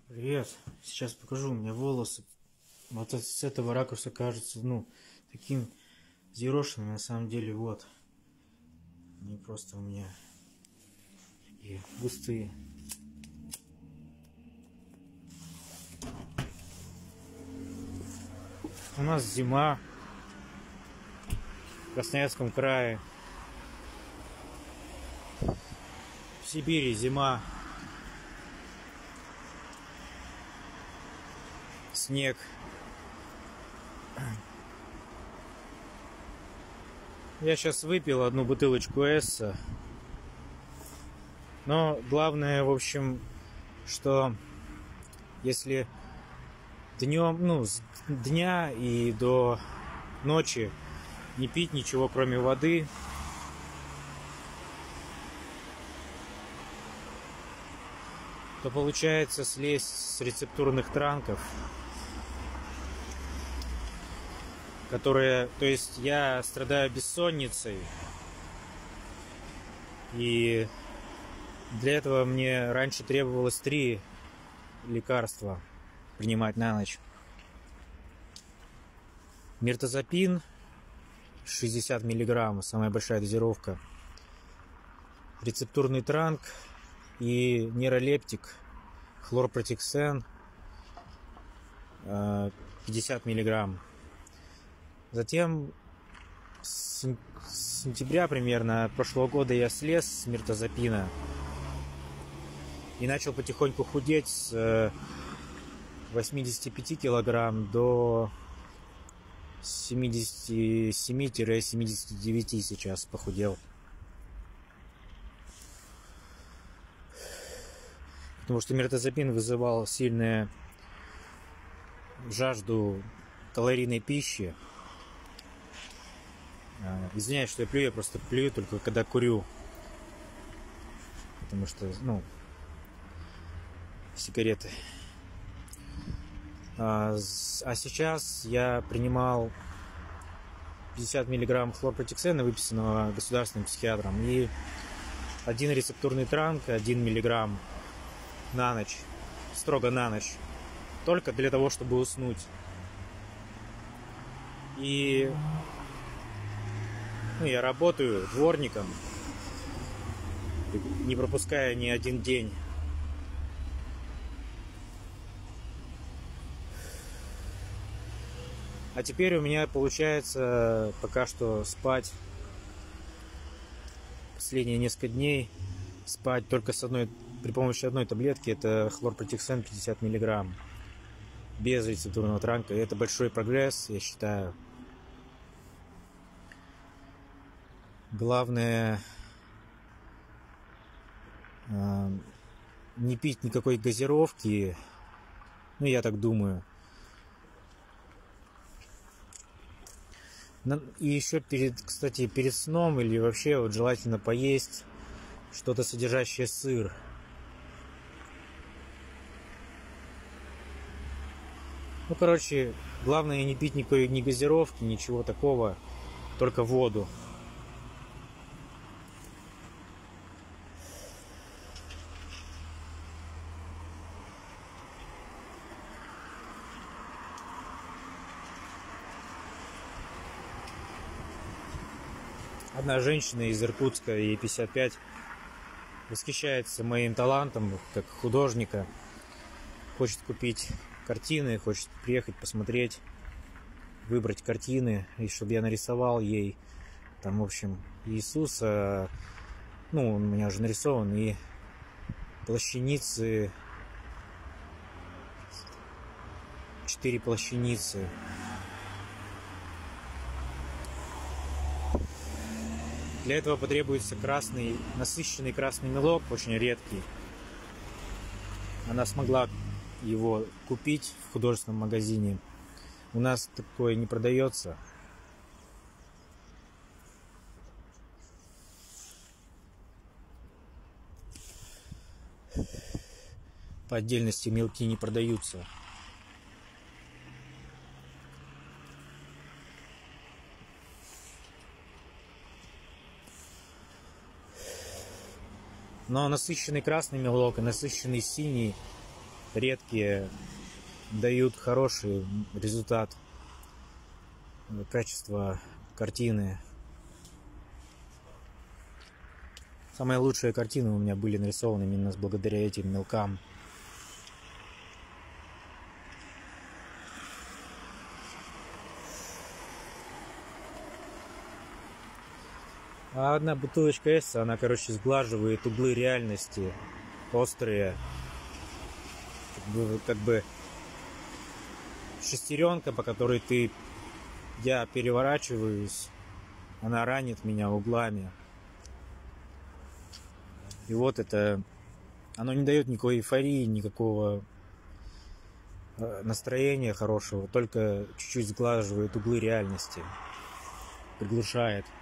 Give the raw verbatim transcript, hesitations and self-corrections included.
Привет. Сейчас покажу. У меня волосы вот с этого ракурса кажется, ну, таким взъерошенным. На самом деле, вот. Они просто у меня такие густые. У нас зима в Красноярском крае. В Сибири зима. Снег. Я сейчас выпил одну бутылочку эсса. Но главное, в общем, что если днем, ну, с дня и до ночи не пить ничего, кроме воды, то получается слезть с рецептурных транков, которые, то есть я страдаю бессонницей, и для этого мне раньше требовалось три лекарства принимать на ночь. Миртазапин шестьдесят миллиграмм, самая большая дозировка, рецептурный транк и нейролептик хлорпротиксен пятьдесят миллиграмм. Затем с сентября примерно прошлого года я слез с миртазапина и начал потихоньку худеть с восьмидесяти пяти килограмм до семидесяти семи — семидесяти девяти сейчас похудел. Потому что миртазапин вызывал сильную жажду калорийной пищи. Извиняюсь, что я плюю, я просто плюю только когда курю. Потому что, ну, сигареты. А, а сейчас я принимал пятьдесят миллиграмм хлорпротиксена, выписанного государственным психиатром, и один рецептурный транк, один миллиграмм на ночь, строго на ночь, только для того, чтобы уснуть. И ну, я работаю дворником, не пропуская ни один день. А теперь у меня получается пока что спать последние несколько дней, спать только с одной, при помощи одной таблетки, это хлорпротиксен пятьдесят миллиграмм, без рецептурного транка. И это большой прогресс, я считаю. Главное э, не пить никакой газировки, ну я так думаю. И еще перед, кстати, перед сном или вообще вот желательно поесть что-то, содержащее сыр. Ну, короче, главное не пить никакой ни газировки, ничего такого, только воду. Одна женщина из Иркутска, ей пятьдесят пять, восхищается моим талантом как художника. Хочет купить картины, хочет приехать посмотреть, выбрать картины, и чтобы я нарисовал ей там, в общем, Иисуса, ну, он у меня уже нарисован, и плащаницы, четыре плащаницы. Для этого потребуется красный, насыщенный красный мелок, очень редкий. Она смогла его купить в художественном магазине. У нас такое не продается. По отдельности мелки не продаются. Но насыщенный красный мелок и насыщенный синий редкие, дают хороший результат, качество картины. Самые лучшие картины у меня были нарисованы именно благодаря этим мелкам. А одна бутылочка С, она, короче, сглаживает углы реальности, острые. Как бы, как бы шестеренка, по которой ты, я переворачиваюсь, она ранит меня углами. И вот это, оно не дает никакой эйфории, никакого настроения хорошего, только чуть-чуть сглаживает углы реальности, приглушает.